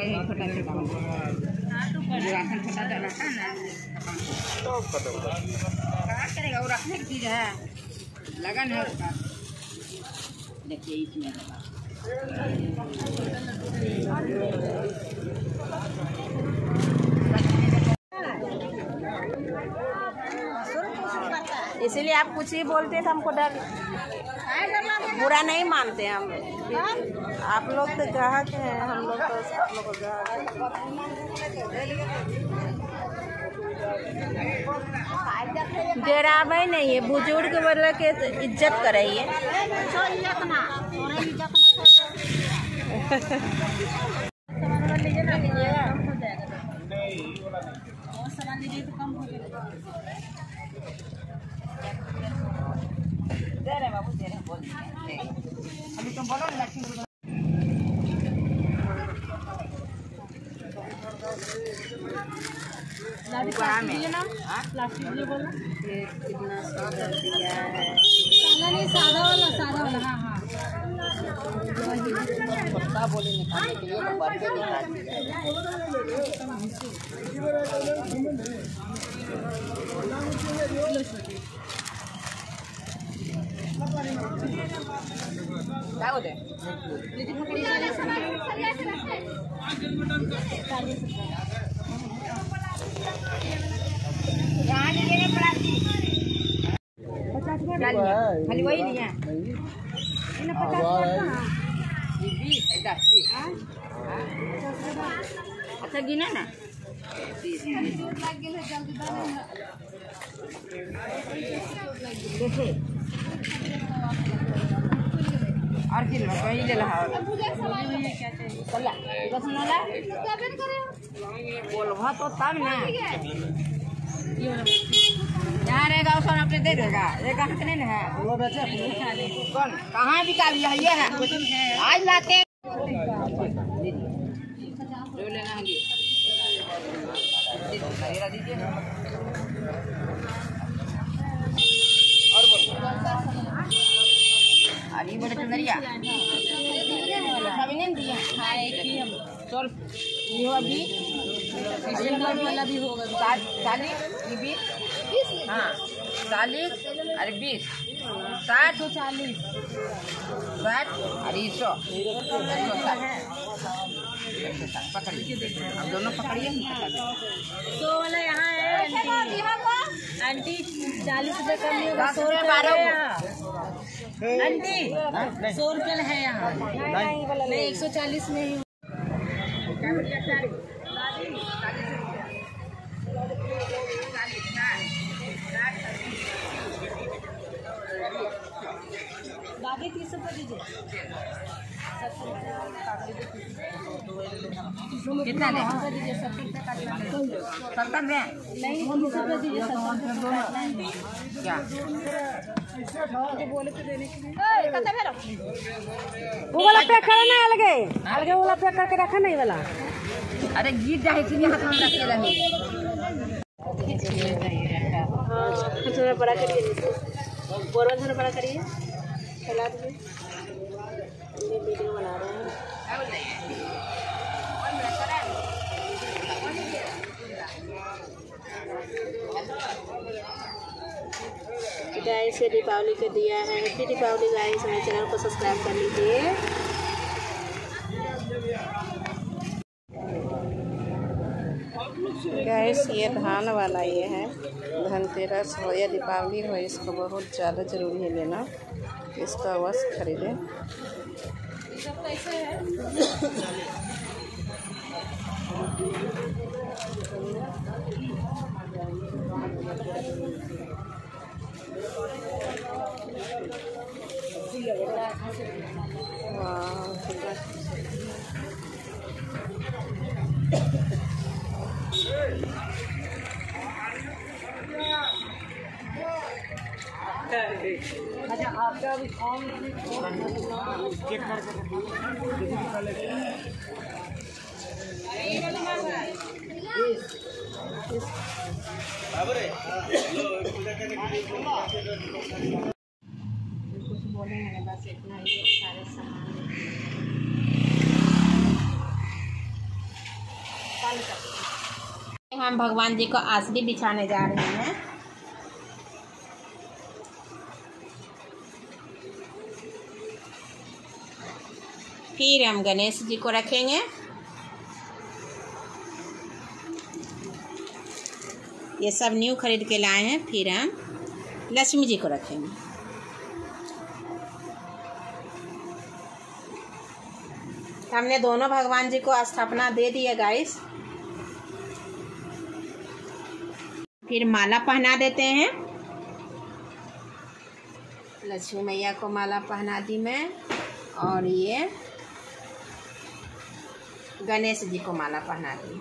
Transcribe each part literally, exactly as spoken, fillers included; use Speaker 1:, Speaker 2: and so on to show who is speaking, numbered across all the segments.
Speaker 1: छोटा छोटा राशन छोटा डाला था ना क्या करेगा वो रखने की चीज है लगन है उसका। देखिए इसमें
Speaker 2: इसीलिए आप कुछ ही बोलते थे हमको डर बुरा नहीं मानते हम। आप लोग तो ग्राहक हैं, हम लोग तो आप लोग ग्राहक। डरावे नहीं है, बुजुर्ग वाले के इज्जत कराइए। सामान लीजिए तो कम हो जाएगा। दे रहे बाबू, दे रहे बोल अभी तुम बोलो ना लक्ष्मी कितना सुंदर दिया है। नहीं सादा वाला, सादा वाला। हाँ हाँ पत्ता बोले निकालने के लिए तो बर्फे निकाल क्या होते खाली वही नहीं है। अच्छा गिना ना और किलो कहीं ले रहा बोलवा तो तब ना यहाँ रहेगा उसको अपने दे देगा। ये कहाँ नहीं है कौन कहाँ बिका लिया है? ये है आज लाते जो लेना है दीजिए। और बोलो अरे बड़े चंदरिया नहीं दिया चल ये अभी वाला भी होगा चालीस बीस। हाँ चालीस अरे बीस साठ चालीस साठ अरे सौ पकड़िए अब दोनों पकड़िए। सौ वाला यहाँ है आंटी चालीस रुपये कम नहीं होगा। सौ रुपये बारह आंटी सौ रुपये है यहाँ नहीं एक सौ चालीस में ही। बाकी तीस रुपये दीजिए। कितना ले दीजिए? सत्तर में नहीं तीस रुपये दीजिए। क्या बोले तो देने के लिए वो वाला पैक करा ना अलगे अलगे वाला पैक करके रखा नहीं वाला। अरे गिर जाए इसलिए हाथ में रखे रहे। थोड़ा बड़ा करिए, बोरवा थोड़ा बड़ा करिए, फैला दीजिए। ये वीडियो बना रहे हैं। गाइस ये दीपावली के दिया है। Happy Deepavali guys. मेरे चैनल को सब्सक्राइब कर लीजिए। गाइस ये धान वाला ये है। धनतेरस हो या दीपावली हो, इसको बहुत ज़्यादा ज़रूरी है लेना। इसका अवश्य खरीदें। सब कैसे है? अच्छा आपका अभी कौन चेक करके कुछ बोलेंगे बस इतना ही सारे सामान हम भगवान जी को आसनी बिछाने जा रहे हैं। फिर हम गणेश जी को रखेंगे। ये सब न्यू खरीद के लाए हैं। फिर हम लक्ष्मी जी को रखेंगे। हमने दोनों भगवान जी को स्थापना दे दी है गाइस। फिर माला पहना देते हैं। लक्ष्मी मैया को माला पहना दी मैं, और ये गणेश जी को माला पहना दी।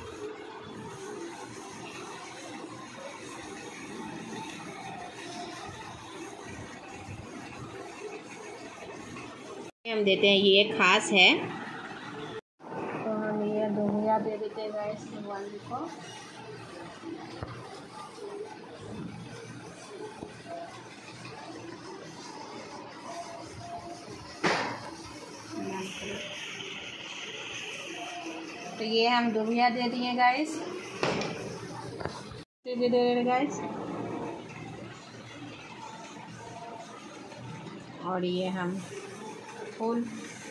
Speaker 2: हम देते हैं, ये खास है तो हम ये दोहिया दे देते हैं गाइस भगवान जी को। तो ये हम दोहिया दे दिए गाइस, दे दे रहे गाइस। और ये हम फूल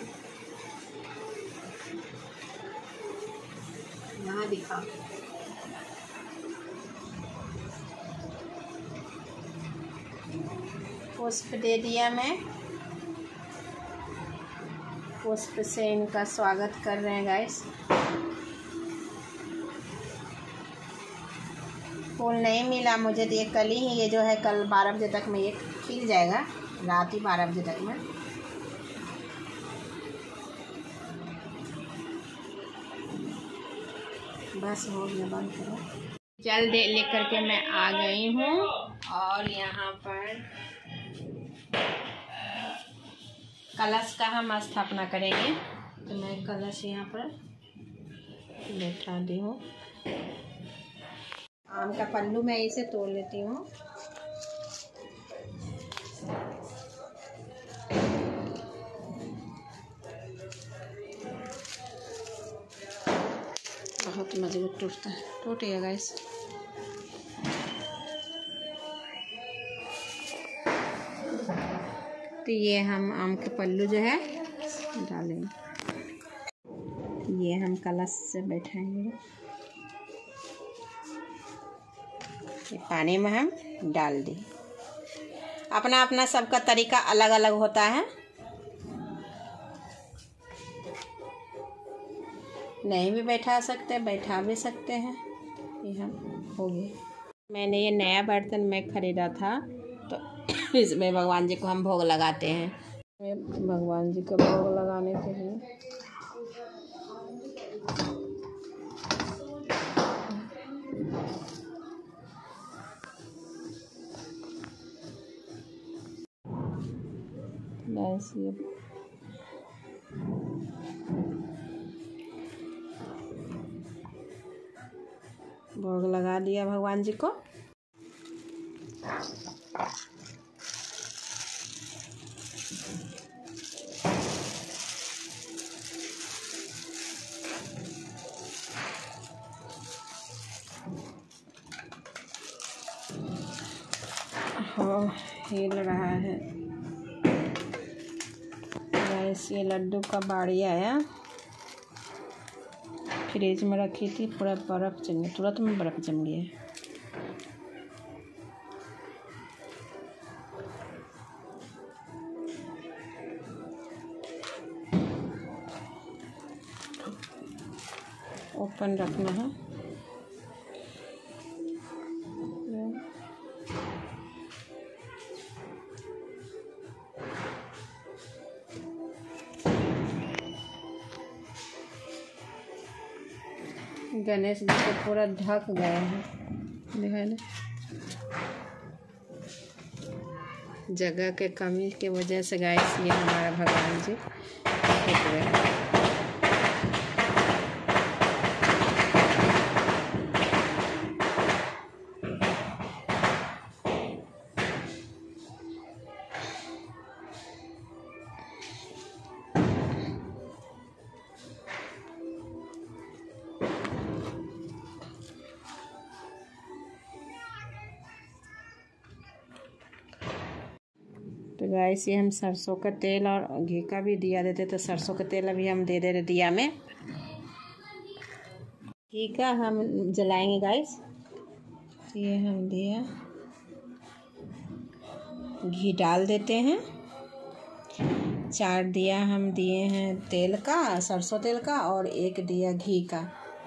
Speaker 2: यहाँ दिखा। पुष्प दे दिया मैं। पुष्प से इनका स्वागत कर रहे हैं गाइस। फूल नहीं मिला मुझे, तो ये कल ही ये जो है कल बारह बजे तक में ये खिल जाएगा, रात ही बारह बजे तक में। बस हो गया, बंद करो। जल दे लेकर के मैं आ गई हूँ, और यहाँ पर कलश का हम स्थापना करेंगे। तो मैं कलश यहाँ पर बैठा दी हूँ। आम का पल्लू मैं इसे तोड़ लेती हूँ। बहुत मजबूत टूटता है, टूट गया गाइस। तो ये हम आम के पल्लू जो है डालेंगे। ये हम कलश से बैठाएंगे। ये पानी में हम डाल दी। अपना अपना सबका तरीका अलग अलग होता है। नहीं भी बैठा सकते, बैठा भी सकते हैं। ये हम हो गए। मैंने ये नया बर्तन मैं ख़रीदा था, तो इसमें भगवान जी को हम भोग लगाते हैं। भगवान जी को भोग लगाने के लिए बस ये भोग लगा दिया भगवान जी को। हाँ, हिल रहा है गैस। ये लड्डू का बाड़ी आया, फ्रिज में रखी थी, पूरा बर्फ़ जम गया, तुरंत में बर्फ़ जम गया। ओपन रखना है। गणेश जी को पूरा ढक गया है, दिखाई दे। जगह के कमी की वजह से गाइस ये हमारा भगवान जी ढक गए हैं। तो गाइस ये हम सरसों का तेल और घी का भी दिया देते, तो सरसों का तेल अभी हम दे दे रहे दिया में। घी का हम जलाएंगे गाइस। ये हम दिया घी डाल देते हैं। चार दिया हम दिए हैं तेल का, सरसों तेल का, और एक दिया घी का।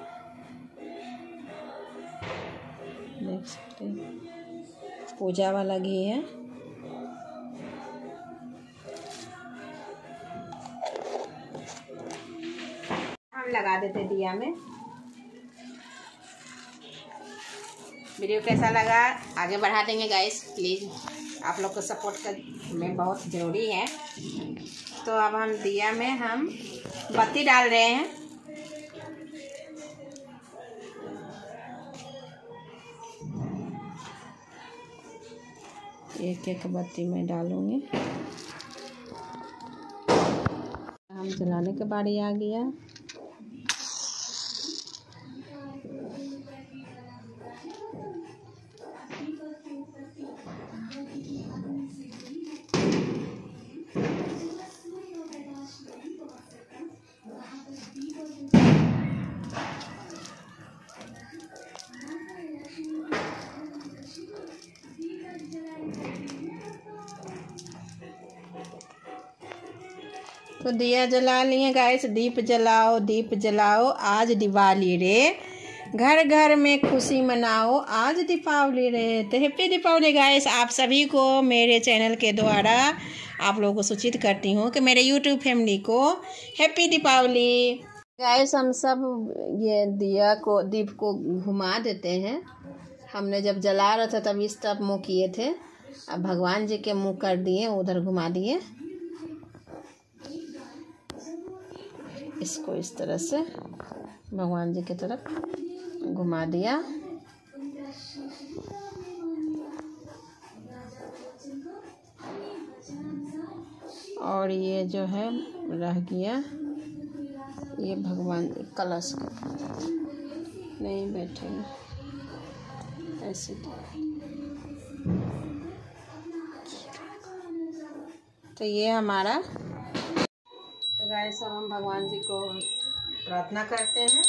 Speaker 2: देख सकते हैं पूजा वाला घी है। हम लगा देते दिया में। वीडियो कैसा लगा आगे बढ़ा देंगे गाइस, प्लीज़ आप लोग को सपोर्ट कर में बहुत ज़रूरी है। तो अब हम दिया में हम बत्ती डाल रहे हैं। एक एक बत्ती में डालूंगी। हम जलाने के बारी आ गया। तो दिया जला लिए गाइस। दीप जलाओ दीप जलाओ आज दिवाली रे, घर घर में खुशी मनाओ आज दीपावली रे। तो हैप्पी दीपावली गाइस। आप सभी को मेरे चैनल के द्वारा आप लोगों को सूचित करती हूँ कि मेरे यूट्यूब फैमिली को हैप्पी दीपावली। गाइस हम सब ये दिया को दीप को घुमा देते हैं। हमने जब जला रहा था तब इस तरफ मुँह किए थे, अब भगवान जी के मुँह कर दिए, उधर घुमा दिए। इसको इस तरह से भगवान जी की तरफ घुमा दिया। और ये जो है रह गया, ये भगवान कलश नहीं बैठेंगे ऐसे। तो ये हमारा, तो गाइस हम भगवान जी को प्रार्थना करते हैं।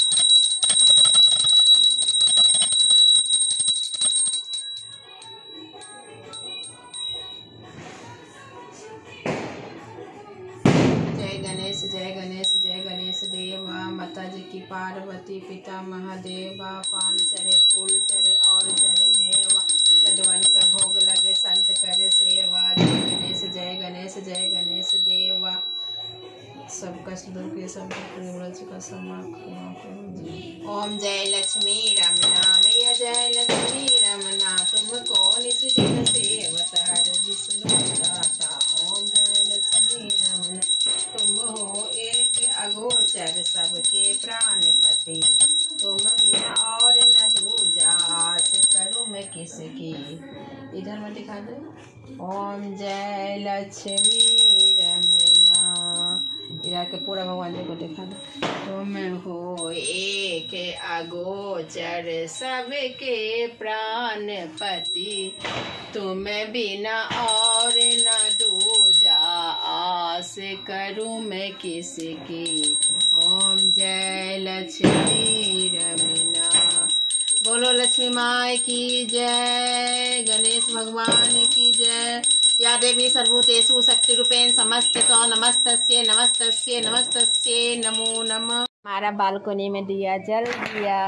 Speaker 2: जय गणेश जय गणेश जय गणेश देवा। माता जी की पार्वती पिता महादेवा। पान चढ़े फूल चढ़े और चढ़े मेवा, लड्डुअन का भोग लगे संत करे सेवा। जय गणेश जय गणेश जय गणेश देवा। सब कष्ट दूर के सब का समाप्त। ओम जय लक्ष्मी रमना मैया जय लक्ष्मी रमना, तुमको निस दिन सेवतार विष्णु दाता। ओम जय लक्ष्मी रमना, तुम हो एक अगोचर सबके प्राणपति। तुम बिना और न दूजा आस करूँ मैं किसकी। इधर में दिखा दो। ओम जय लक्ष्मी रमना, इधर के पूरा भगवान जी को दिखा दो। तुम हो एक अगोचर सबके प्राणपति। तुम बिना और न दूजा आस करूँ मैं किसकी। ओम जय लक्ष्मी रमना। बोलो लक्ष्मी माँ की जय, गणेश भगवान की जय। या देवी सर्वभूतेषु शक्तिरूपेण समस्ततो नमस्तस्यै नमस्तस्यै नमस्तस्यै नमो नमः। हमारा बालकनी में दिया जल गया।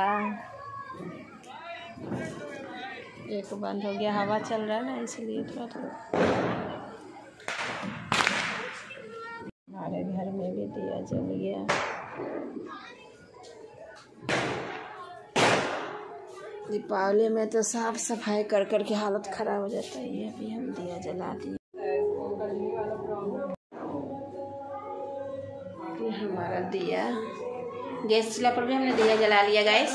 Speaker 2: एक बंद हो गया, हवा चल रहा है ना इसलिए थोड़ा थोड़ा। हमारे घर में भी दिया जल गया। दीपावली में तो साफ सफाई कर कर के हालत खराब हो जाता है। ये अभी हम दिया जला दिए। ये हमारा दिया, गैस चूल्हा पर भी हमने दिया जला लिया गाइस।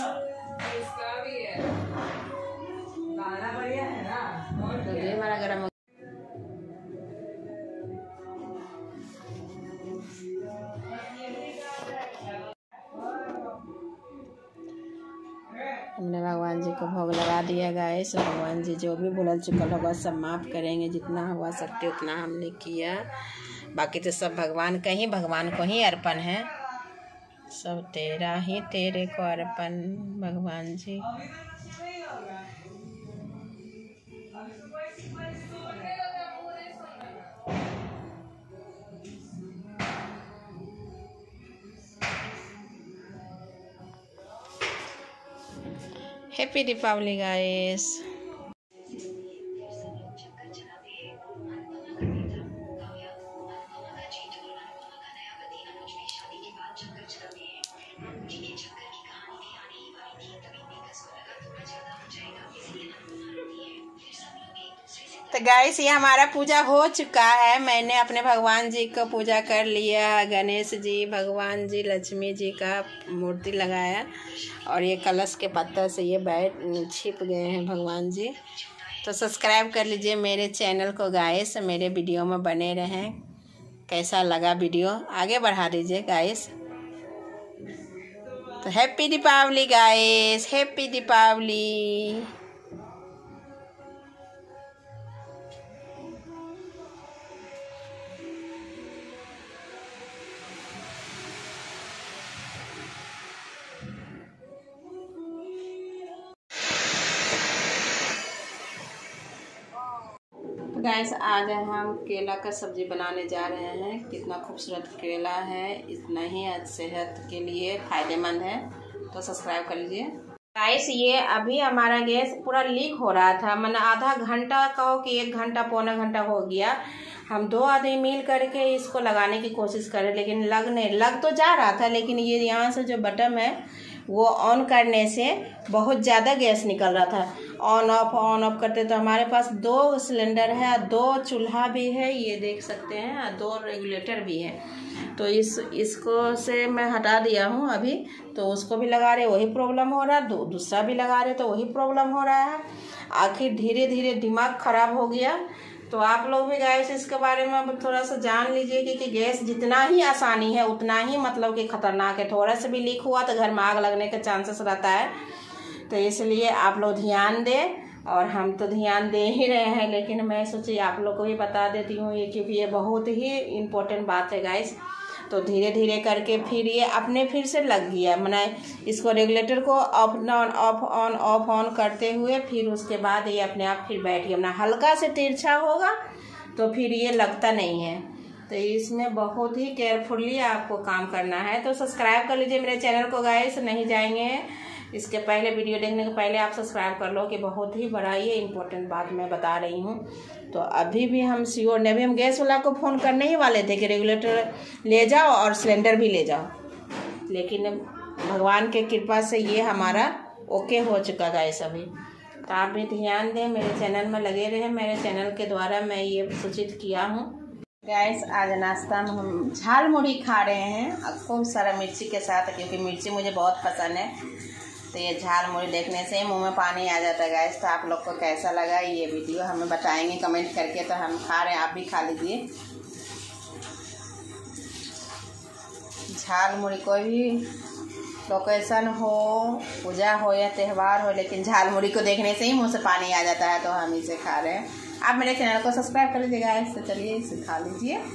Speaker 2: तो ये हमारा गर्म हो गया। हमने भगवान जी को भोग लगा दिया गाइस। भगवान जी जो भी भूल चुकल होगा सब माफ़ करेंगे, जितना हुआ सकते उतना हमने किया। बाकी तो सब भगवान का ही भगवान को ही अर्पण है, सब तेरा ही तेरे को अर्पण भगवान जी। Happy Deepavali guys. तो गाइस ये हमारा पूजा हो चुका है। मैंने अपने भगवान जी को पूजा कर लिया। गणेश जी, भगवान जी, लक्ष्मी जी का मूर्ति लगाया और ये कलश के पत्थर से ये बैठ छिप गए हैं भगवान जी। तो सब्सक्राइब कर लीजिए मेरे चैनल को गाइस, मेरे वीडियो में बने रहें। कैसा लगा वीडियो आगे बढ़ा दीजिए गाइस। तो happy Deepavali guys, happy Deepavali. Guys आज हम केला का सब्जी बनाने जा रहे हैं। कितना खूबसूरत केला है, इतना ही सेहत के लिए फायदेमंद है। तो सब्सक्राइब कर लीजिए गाइस। ये अभी हमारा गैस पूरा लीक हो रहा था, मैंने आधा घंटा कहो कि एक घंटा पौना घंटा हो गया। हम दो आदमी मिल करके इसको लगाने की कोशिश करें, लेकिन लग नहीं लग तो जा रहा था, लेकिन ये यहाँ से जो बटन है वो ऑन करने से बहुत ज़्यादा गैस निकल रहा था। ऑन ऑफ ऑन ऑफ करते तो हमारे पास दो सिलेंडर है, दो चूल्हा भी है, ये देख सकते हैं, दो रेगुलेटर भी है। तो इस इसको से मैं हटा दिया हूँ अभी। तो उसको भी लगा रहे वही प्रॉब्लम हो रहा है, दो दूसरा भी लगा रहे तो वही प्रॉब्लम हो रहा है। आखिर धीरे धीरे दिमाग खराब हो गया। तो आप लोग भी गैस इसके बारे में अब थोड़ा सा जान लीजिए कि, कि गैस जितना ही आसानी है उतना ही मतलब कि खतरनाक है। थोड़ा सा भी लीक हुआ तो घर में आग लगने का चांसेस रहता है। तो इसलिए आप लोग ध्यान दें, और हम तो ध्यान दे ही रहे हैं, लेकिन मैं सोची आप लोग को भी बता देती हूँ ये, क्योंकि ये बहुत ही इम्पोर्टेंट बात है गाइस। तो धीरे धीरे करके फिर ये अपने फिर से लग गया। मैंने इसको रेगुलेटर को off on off on off on करते हुए फिर उसके बाद ये अपने आप फिर बैठ गया। अपना हल्का से तिरछा होगा तो फिर ये लगता नहीं है। तो इसमें बहुत ही केयरफुली आपको काम करना है। तो सब्सक्राइब कर लीजिए मेरे चैनल को गाइस, नहीं जाएंगे इसके पहले वीडियो देखने के पहले आप सब्सक्राइब कर लो, कि बहुत ही बड़ा ये इम्पोर्टेंट बात मैं बता रही हूँ। तो अभी भी हम श्योर नहीं, अभी हम गैस वाला को फ़ोन करने ही वाले थे कि रेगुलेटर ले जाओ और सिलेंडर भी ले जाओ, लेकिन भगवान के कृपा से ये हमारा ओके हो चुका गैस अभी। तो आप भी ध्यान दें, मेरे चैनल में लगे रहें। मेरे चैनल के द्वारा मैं ये सूचित किया हूँ गैस। आज नाश्ता में हम झाल मुढ़ी खा रहे हैं खूब सारा मिर्ची के साथ, क्योंकि मिर्ची मुझे बहुत पसंद है। तो ये झाल मुढ़ी देखने से ही मुंह में पानी आ जाता है गैस। तो आप लोग को कैसा लगा ये वीडियो हमें बताएंगे कमेंट करके। तो हम खा रहे हैं, आप भी खा लीजिए। झाल मुढ़ी कोई भी लोकेशन हो, पूजा हो या त्यौहार हो, लेकिन झाल मुढ़ी को देखने से ही मुंह से पानी आ जाता है। तो हम इसे खा रहे हैं। आप मेरे चैनल को सब्सक्राइब कर लीजिएगा। इससे चलिए इसे खा लीजिए।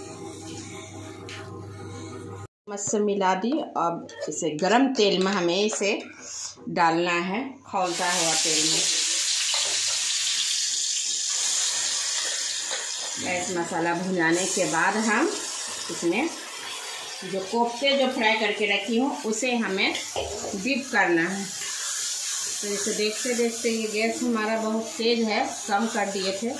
Speaker 2: मस्त मिला दी। अब इसे गरम तेल में हमें इसे डालना है, खौलता हुआ तेल में। गैस मसाला भुनाने के बाद हम इसमें जो कोफ्ते जो फ्राई करके रखी हूँ उसे हमें डिप करना है। तो इसे देखते देखते ये गैस हमारा बहुत तेज है, कम कर दिए थे।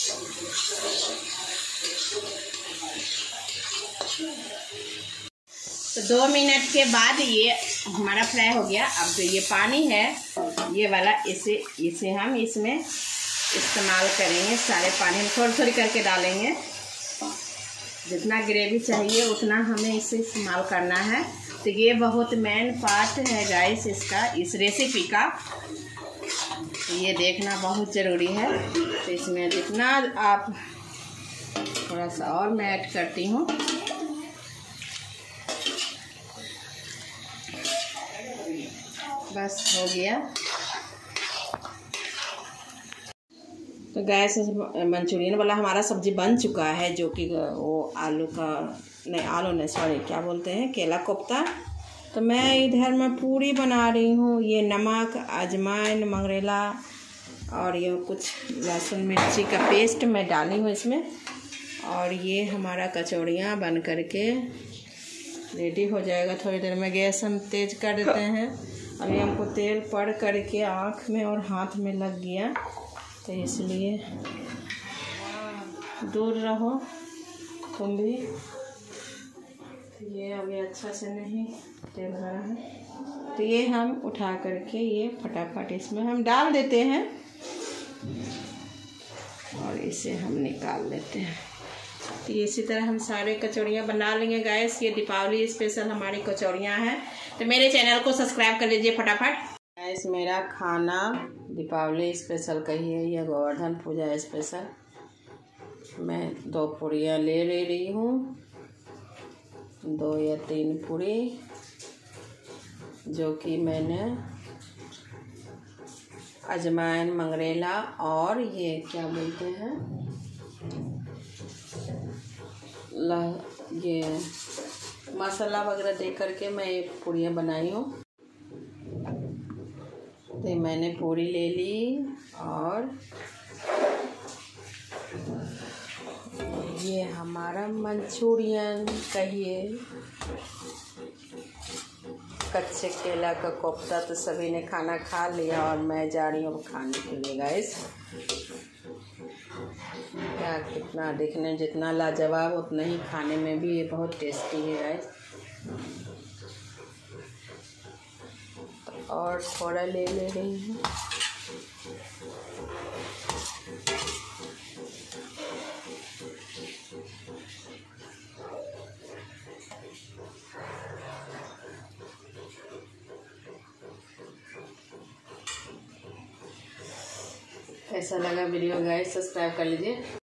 Speaker 2: तो दो मिनट के बाद ये हमारा फ्राई हो गया। अब जो ये पानी है ये वाला, इसे इसे हम इसमें इस्तेमाल करेंगे। सारे पानी हम थोड़ी थोड़ी करके डालेंगे। जितना ग्रेवी चाहिए उतना हमें इसे इस्तेमाल करना है। तो ये बहुत मेन पार्ट है गाइस इसका, इस रेसिपी का। तो ये देखना बहुत ज़रूरी है। तो इसमें जितना आप, थोड़ा सा और मैं ऐड करती हूँ। बस हो गया। तो गैस मंचूरियन वाला हमारा सब्जी बन चुका है, जो कि वो आलू का नहीं आलू नहीं सॉरी क्या बोलते हैं केला कोफ्ता। तो मैं इधर मैं पूरी बना रही हूँ। ये नमक, अजवाइन, मंगरेला और ये कुछ लहसुन मिर्ची का पेस्ट मैं डाली हूँ इसमें। और ये हमारा कचौड़ियाँ बन करके रेडी हो जाएगा। थोड़ी देर में गैस हम तेज़ कर देते हैं। अभी हमको तेल पड़ करके आँख में और हाथ में लग गया, तो इसलिए दूर रहो तुम भी। ये अभी अच्छा से नहीं तेल रहा है, तो ये हम उठा करके ये फटाफट इसमें हम डाल देते हैं और इसे हम निकाल लेते हैं। तो इसी तरह हम सारे कचौड़ियाँ बना लेंगे गैस। ये दीपावली स्पेशल हमारी कचौड़ियाँ हैं। तो मेरे चैनल को सब्सक्राइब कर लीजिए फटाफट। गैस मेरा खाना दीपावली स्पेशल का ही है, यह गोवर्धन पूजा स्पेशल। मैं दो पूड़ियाँ ले ले रही हूँ, दो या तीन पूड़ी, जो कि मैंने अजवाइन, मंगरेला और ये क्या बोलते हैं ला ये मसाला वगैरह दे करके मैं ये पूड़ियाँ बनाई हूँ। तो मैंने पूरी ले ली और ये हमारा मंचूरियन कहिए, कच्चे केला का कोफ्ता। तो सभी ने खाना खा लिया और मैं जा रही हूँ खाने के लिए गाइस। क्या कितना देखने जितना लाजवाब उतना ही खाने में भी ये बहुत टेस्टी है गाइस। तो और थोड़ा ले ले रही हूँ। कैसा लगा वीडियो गाइस, सब्सक्राइब कर लीजिए।